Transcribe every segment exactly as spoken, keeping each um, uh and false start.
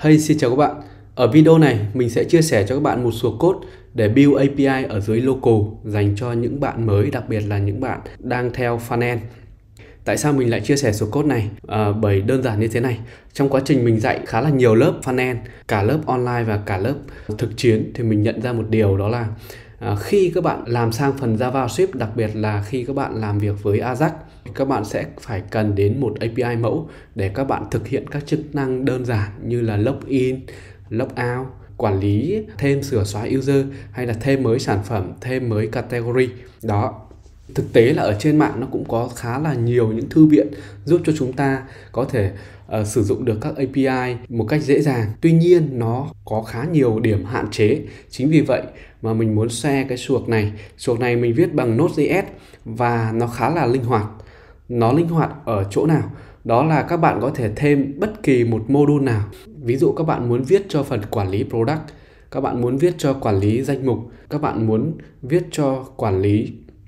Hey, xin chào các bạn. Ở video này mình sẽ chia sẻ cho các bạn một số code để build a pê i ở dưới local dành cho những bạn mới, đặc biệt là những bạn đang theo frontend. Tại sao mình lại chia sẻ số code này? À, bởi đơn giản như thế này. Trong quá trình mình dạy khá là nhiều lớp frontend, cả lớp online và cả lớp thực chiến, thì mình nhận ra một điều, đó là à, khi các bạn làm sang phần JavaScript, đặc biệt là khi các bạn làm việc với Ajax, các bạn sẽ phải cần đến một a pê i mẫu để các bạn thực hiện các chức năng đơn giản như là login, logout, quản lý, thêm sửa xóa user, hay là thêm mới sản phẩm, thêm mới category. Đó. Thực tế là ở trên mạng nó cũng có khá là nhiều những thư viện giúp cho chúng ta có thể uh, sử dụng được các a pê i một cách dễ dàng. Tuy nhiên nó có khá nhiều điểm hạn chế. Chính vì vậy mà mình muốn share cái suộc này. Suộc này mình viết bằng Node.js và nó khá là linh hoạt. Nó linh hoạt ở chỗ nào? Đó là các bạn có thể thêm bất kỳ một module nào. Ví dụ các bạn muốn viết cho phần quản lý product, các bạn muốn viết cho quản lý danh mục, các bạn muốn viết cho quản lý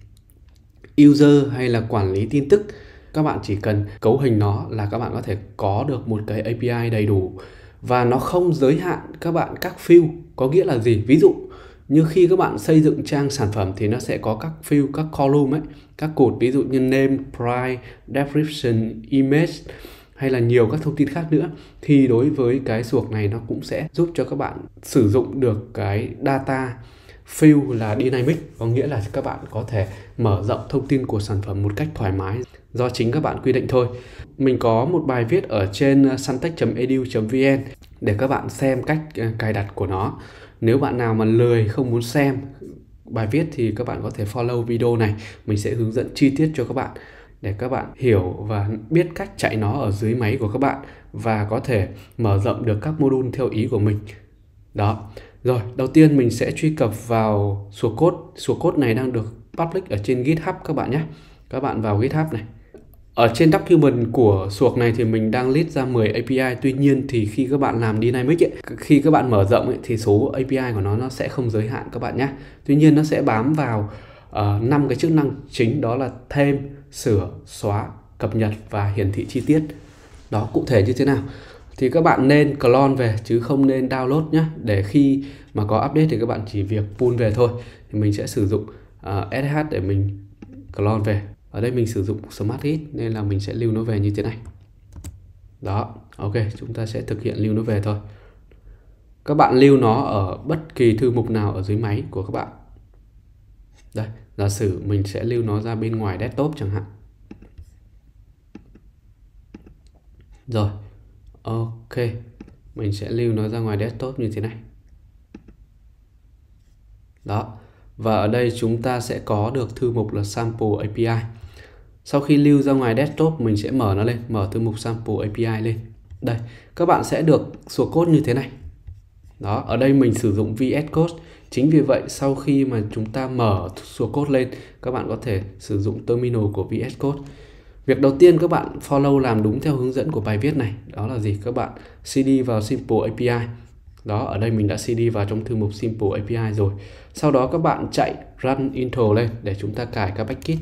user hay là quản lý tin tức. Các bạn chỉ cần cấu hình nó là các bạn có thể có được một cái a pê i đầy đủ. Và nó không giới hạn các bạn các field. Có nghĩa là gì? Ví dụ như khi các bạn xây dựng trang sản phẩm thì nó sẽ có các field, các column ấy, các cột, ví dụ như name, price, description, image hay là nhiều các thông tin khác nữa. Thì đối với cái suộc này nó cũng sẽ giúp cho các bạn sử dụng được cái data field là dynamic, có nghĩa là các bạn có thể mở rộng thông tin của sản phẩm một cách thoải mái do chính các bạn quy định thôi. Mình có một bài viết ở trên suntech chấm e d u chấm v n để các bạn xem cách cài đặt của nó. Nếu bạn nào mà lười không muốn xem bài viết thì các bạn có thể follow video này. Mình sẽ hướng dẫn chi tiết cho các bạn để các bạn hiểu và biết cách chạy nó ở dưới máy của các bạn và có thể mở rộng được các module theo ý của mình. Đó. Rồi, đầu tiên mình sẽ truy cập vào source code. Source code này đang được public ở trên GitHub các bạn nhé. Các bạn vào GitHub này. Ở trên document của source này thì mình đang list ra mười a pê i. Tuy nhiên thì khi các bạn làm dynamic ấy, khi các bạn mở rộng ấy, thì số a pê i của nó nó sẽ không giới hạn các bạn nhé. Tuy nhiên nó sẽ bám vào uh, năm cái chức năng chính, đó là thêm, sửa, xóa, cập nhật và hiển thị chi tiết. Đó, cụ thể như thế nào thì các bạn nên clone về chứ không nên download nhé. Để khi mà có update thì các bạn chỉ việc pull về thôi. Thì mình sẽ sử dụng uh, ét hát để mình clone về. Ở đây mình sử dụng Smartest nên là mình sẽ lưu nó về như thế này. Đó, ok, chúng ta sẽ thực hiện lưu nó về thôi. Các bạn lưu nó ở bất kỳ thư mục nào ở dưới máy của các bạn. Đây, giả sử mình sẽ lưu nó ra bên ngoài desktop chẳng hạn. Rồi, ok, mình sẽ lưu nó ra ngoài desktop như thế này. Đó, và ở đây chúng ta sẽ có được thư mục là sample a pê i. Sau khi lưu ra ngoài desktop, mình sẽ mở nó lên, mở thư mục sample a pê i lên. Đây, các bạn sẽ được source code như thế này. Đó, ở đây mình sử dụng vê ét Code. Chính vì vậy sau khi mà chúng ta mở source code lên, các bạn có thể sử dụng terminal của vê ét Code. Việc đầu tiên các bạn follow làm đúng theo hướng dẫn của bài viết này. Đó là gì? Các bạn cd vào simple a pê i. Đó, ở đây mình đã cd vào trong thư mục simple a pê i rồi. Sau đó các bạn chạy run intro lên để chúng ta cài các package.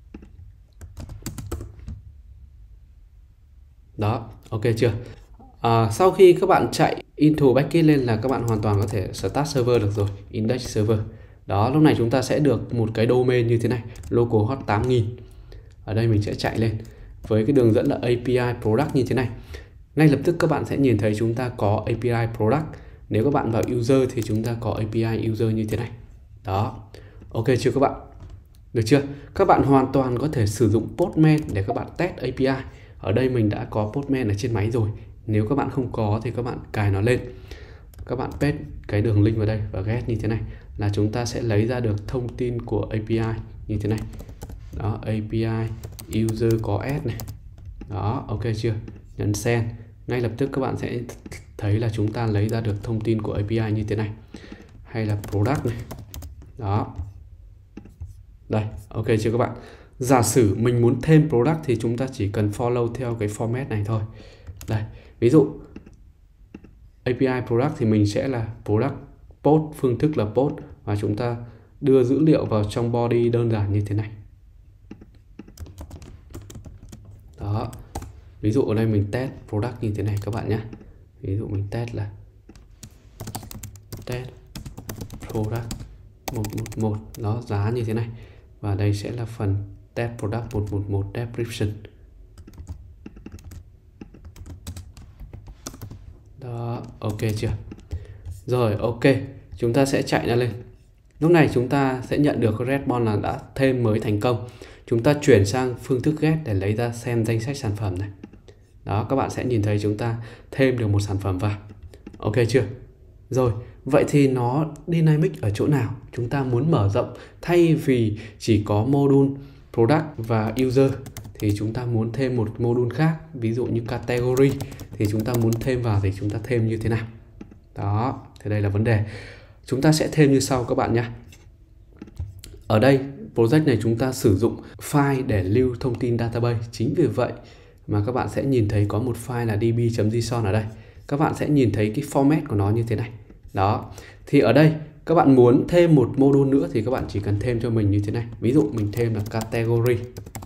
Đó, ok chưa? À, sau khi các bạn chạy intro package lên là các bạn hoàn toàn có thể start server được rồi, index server. Đó, lúc này chúng ta sẽ được một cái domain như thế này, localhost tám nghìn. Ở đây mình sẽ chạy lên với cái đường dẫn là a pê i product như thế này. Ngay lập tức các bạn sẽ nhìn thấy chúng ta có a pê i product. Nếu các bạn vào user thì chúng ta có a pê i user như thế này. Đó, ok chưa các bạn? Được chưa? Các bạn hoàn toàn có thể sử dụng Postman để các bạn test a pê i. Ở đây mình đã có Postman ở trên máy rồi. Nếu các bạn không có thì các bạn cài nó lên. Các bạn paste cái đường link vào đây và get như thế này là chúng ta sẽ lấy ra được thông tin của a pê i như thế này. Đó, a pê i user có add này. Đó, ok chưa? Nhấn send. Ngay lập tức các bạn sẽ thấy là chúng ta lấy ra được thông tin của a pê i như thế này. Hay là product này. Đó. Đây, ok chưa các bạn? Giả sử mình muốn thêm product thì chúng ta chỉ cần follow theo cái format này thôi. Đây, ví dụ a pê i product thì mình sẽ là product post, phương thức là post, và chúng ta đưa dữ liệu vào trong body đơn giản như thế này. Đó, ví dụ ở đây mình test product như thế này các bạn nhé. Ví dụ mình test là test product một một một, nó giá như thế này. Và đây sẽ là phần test product một một một description. Đó, ok chưa? Rồi, ok, chúng ta sẽ chạy nó lên. Lúc này chúng ta sẽ nhận được response là đã thêm mới thành công. Chúng ta chuyển sang phương thức get để lấy ra xem danh sách sản phẩm này. Đó, các bạn sẽ nhìn thấy chúng ta thêm được một sản phẩm vào. Ok chưa? Rồi, vậy thì nó dynamic ở chỗ nào? Chúng ta muốn mở rộng, thay vì chỉ có module product và user thì chúng ta muốn thêm một module khác, ví dụ như category, thì chúng ta muốn thêm vào thì chúng ta thêm như thế nào? Đó, thì đây là vấn đề. Chúng ta sẽ thêm như sau các bạn nhé. Ở đây, project này chúng ta sử dụng file để lưu thông tin database. Chính vì vậy mà các bạn sẽ nhìn thấy có một file là db.json ở đây. Các bạn sẽ nhìn thấy cái format của nó như thế này. Đó, thì ở đây các bạn muốn thêm một module nữa thì các bạn chỉ cần thêm cho mình như thế này. Ví dụ mình thêm là category.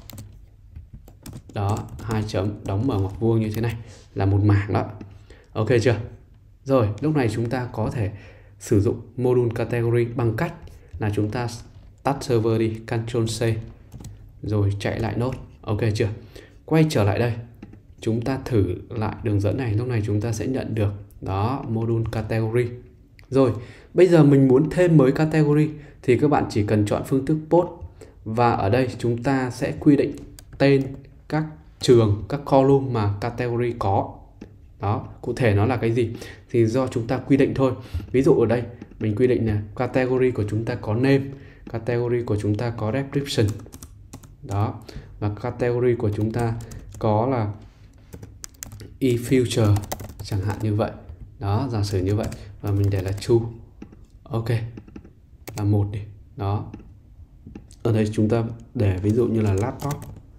Đó, hai chấm đóng mở ngoặc vuông như thế này là một mảng đó. Ok chưa? Rồi, lúc này chúng ta có thể sử dụng module category bằng cách là chúng ta tắt server đi, Ctrl C, rồi chạy lại nốt. Ok chưa? Quay trở lại đây, chúng ta thử lại đường dẫn này. Lúc này chúng ta sẽ nhận được đó, module category. Rồi, bây giờ mình muốn thêm mới category thì các bạn chỉ cần chọn phương thức post. Và ở đây chúng ta sẽ quy định tên các trường, các column mà category có. Đó, cụ thể nó là cái gì thì do chúng ta quy định thôi. Ví dụ ở đây mình quy định là category của chúng ta có name, category của chúng ta có description. Đó, và category của chúng ta có là e-future chẳng hạn như vậy. Đó, giả sử như vậy. Và mình để là true. Ok, là một đi. Đó, ở đây chúng ta để ví dụ như là laptop.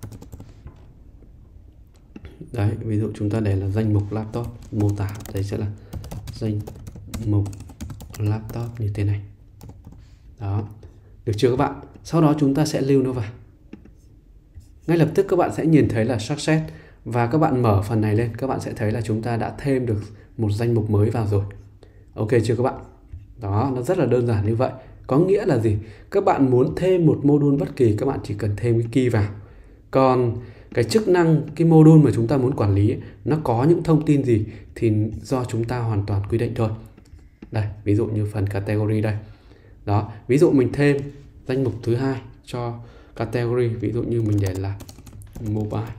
Đấy, ví dụ chúng ta để là danh mục laptop, mô tả đây sẽ là danh mục laptop như thế này. Đó, được chưa các bạn? Sau đó chúng ta sẽ lưu nó vào. Ngay lập tức các bạn sẽ nhìn thấy là success. Và các bạn mở phần này lên, các bạn sẽ thấy là chúng ta đã thêm được một danh mục mới vào rồi. Ok chưa các bạn? Đó, nó rất là đơn giản như vậy. Có nghĩa là gì? Các bạn muốn thêm một module bất kỳ, các bạn chỉ cần thêm cái key vào. Còn cái chức năng, cái module mà chúng ta muốn quản lý, nó có những thông tin gì thì do chúng ta hoàn toàn quy định thôi. Đây, ví dụ như phần category đây. Đó, ví dụ mình thêm danh mục thứ hai cho category, ví dụ như mình để là mobile.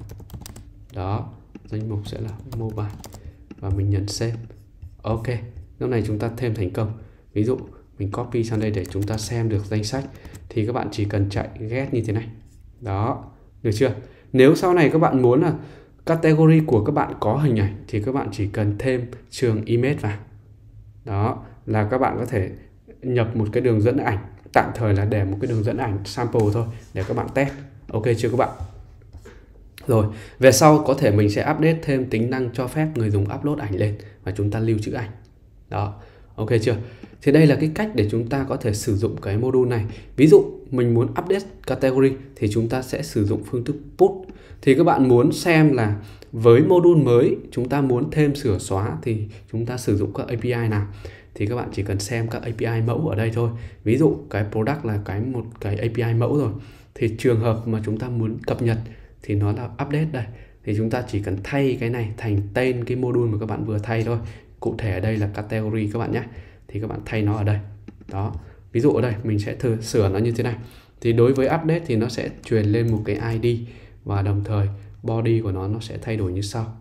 Đó, danh mục sẽ là mobile và mình nhấn save. Ok, lúc này chúng ta thêm thành công. Ví dụ mình copy sang đây để chúng ta xem được danh sách thì các bạn chỉ cần chạy get như thế này. Đó, được chưa? Nếu sau này các bạn muốn là category của các bạn có hình ảnh thì các bạn chỉ cần thêm trường image vào. Đó, là các bạn có thể nhập một cái đường dẫn ảnh, tạm thời là để một cái đường dẫn ảnh sample thôi để các bạn test. Ok chưa các bạn? Rồi, về sau có thể mình sẽ update thêm tính năng cho phép người dùng upload ảnh lên và chúng ta lưu trữ ảnh. Đó, ok chưa? Thì đây là cái cách để chúng ta có thể sử dụng cái module này. Ví dụ mình muốn update category thì chúng ta sẽ sử dụng phương thức put. Thì các bạn muốn xem là với module mới chúng ta muốn thêm sửa xóa thì chúng ta sử dụng các a pê i nào. Thì các bạn chỉ cần xem các a pê i mẫu ở đây thôi. Ví dụ cái product là cái một cái a pê i mẫu rồi. Thì trường hợp mà chúng ta muốn cập nhật thì nó là update đây. Thì chúng ta chỉ cần thay cái này thành tên cái module mà các bạn vừa thay thôi. Cụ thể ở đây là category các bạn nhé. Thì các bạn thay nó ở đây. Đó. Ví dụ ở đây mình sẽ thử sửa nó như thế này. Thì đối với update thì nó sẽ truyền lên một cái i đê và đồng thời body của nó nó sẽ thay đổi như sau.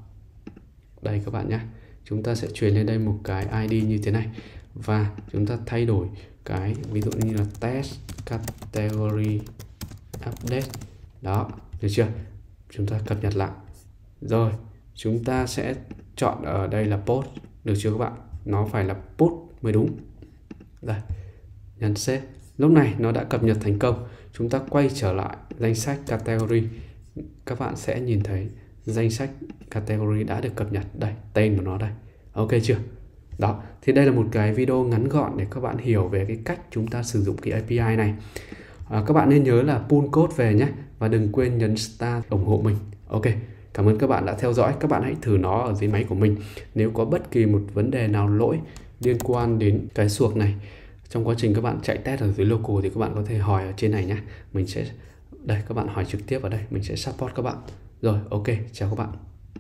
Đây các bạn nhé. Chúng ta sẽ truyền lên đây một cái i đê như thế này và chúng ta thay đổi cái ví dụ như là test category update. Đó, được chưa? Chúng ta cập nhật lại. Rồi, chúng ta sẽ chọn ở đây là post, được chưa các bạn? Nó phải là post mới đúng. Đây, nhấn save. Lúc này nó đã cập nhật thành công. Chúng ta quay trở lại danh sách category. Các bạn sẽ nhìn thấy danh sách category đã được cập nhật. Đây, tên của nó đây. Ok chưa? Đó, thì đây là một cái video ngắn gọn để các bạn hiểu về cái cách chúng ta sử dụng cái a pê i này. À, các bạn nên nhớ là pull code về nhé. Và đừng quên nhấn start ủng hộ mình. Ok, Cảm ơn các bạn đã theo dõi. Các bạn hãy thử nó ở dưới máy của mình. Nếu có bất kỳ một vấn đề nào lỗi liên quan đến cái suộc này trong quá trình các bạn chạy test ở dưới local thì các bạn có thể hỏi ở trên này nhé. Mình sẽ đây, các bạn hỏi trực tiếp ở đây, mình sẽ support các bạn. Rồi, ok, chào các bạn.